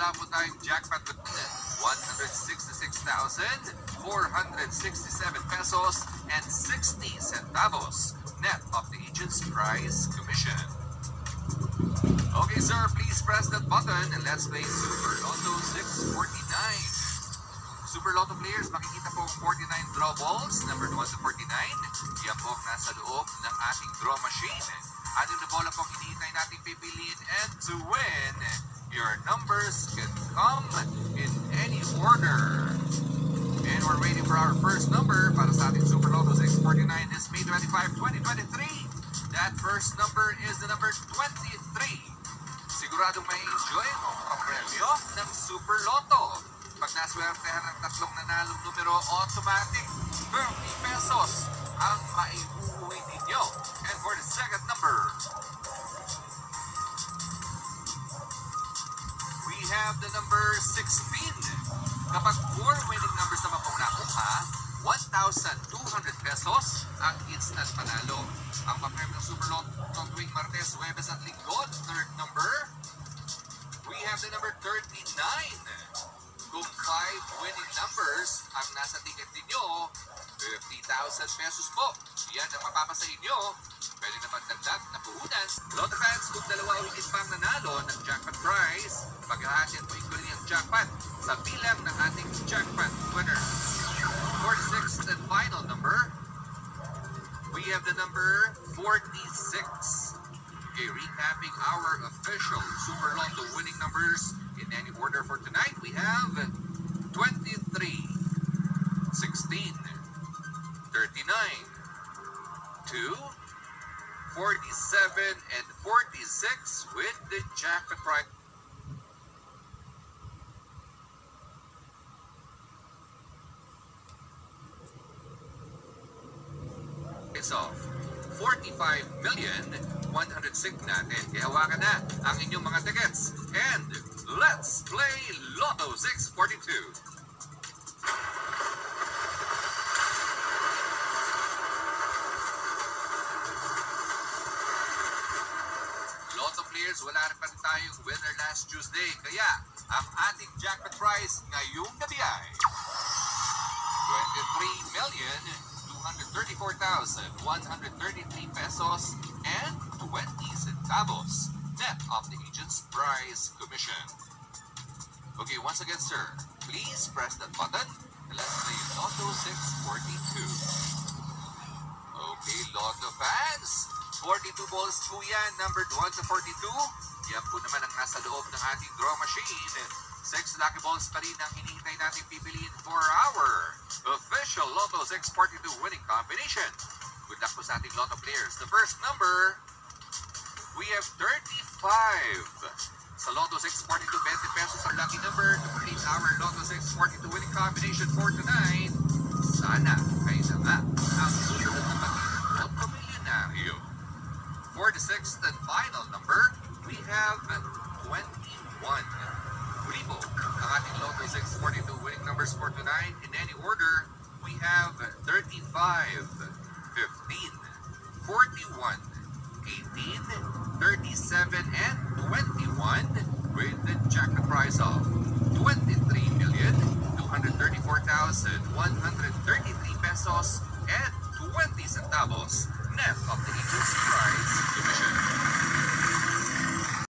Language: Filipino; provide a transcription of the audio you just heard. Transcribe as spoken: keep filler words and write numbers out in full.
wala po tayong jackpot with one hundred sixty-six thousand four hundred sixty-seven pesos and sixty centavos net of the agent's prize commission. Okay, sir, please press that button and let's play Super Lotto six forty-nine. Super Lotto players, makikita po forty-nine draw balls, number one to forty-nine. Yan po ang nasa loob ng ating draw machine. Ano na bola po hinihintay natin pipiliin, and to win, your numbers can come in any order. And we're waiting for our first number para sa ating Super Lotto six forty-nine this May twenty-fifth, twenty twenty-three. That first number is the number twenty-three. Siguradong may enjoy ang premyo ng Super Lotto. Pag naswertehan ng tatlong nanalong numero, automatic thirty pesos ang maiuwi ninyo. And for the second number, we have the number sixteen. Kapag four winning numbers naman pong nakuha, one thousand two hundred pesos ang instant panalo. Ang papremyo ng Super Lotto tuwing Martes, Huwebes at Linggo, third number, we have the number thirty-nine. Kung five winning numbers ang nasa ticket ninyo, fifty thousand pesos po. Yan ang mapapasa inyo. Pwede na magdagdag na puhunan. Lotto fans, kung dalawa o higit pang nanalo ng jackpot prize, paghahatian po equally ang jackpot sa bilang ng ating jackpot winners. For the sixth and final number, we have the number forty-six. Okay, recapping our official Super Lotto winning numbers in any order for tonight, we have twenty-three, sixteen, thirty-nine, two, forty-seven, and forty-six with the jackpot prize. It's off. forty-five million one hundred six natin. Kaya hawakan na ang inyong mga tickets. And let's play Lotto six forty-two. Lotto players, wala rin pa rin tayong winner last Tuesday. Kaya ang ating jackpot prize ngayong gabi ay twenty-three million two hundred thirty-four thousand one hundred thirty-three pesos and twenty centavos net of the agent's prize commission. Okay, once again, sir, please press that button and let's play Lotto six forty-two. Okay, Lotto fans, forty-two balls po yan, numbered one to forty-two. Yan po naman ang nasa loob ng ating draw machine. Six lucky balls pa rin ang hinihintay natin pipiliin for our official Lotto six forty-two winning combination. Good luck po sa ating Lotto players. The first number, we have thirty-five. Sa Lotto six forty-two, twenty pesos ang lucky number to complete our Lotto six forty-two winning combination for tonight. Sana kayo na nga ang susunod na maging Lotto Milyonaryo. For the sixth and final number, we have twenty-one. Muli po, ang ating Lotto six forty-two winning numbers for tonight. In any order, we have thirty-five, fifteen, forty-one, eighteen, thirty-seven, and twenty-one with the jackpot prize of twenty-three million two hundred thirty-four thousand one hundred thirty-three pesos and twenty centavos net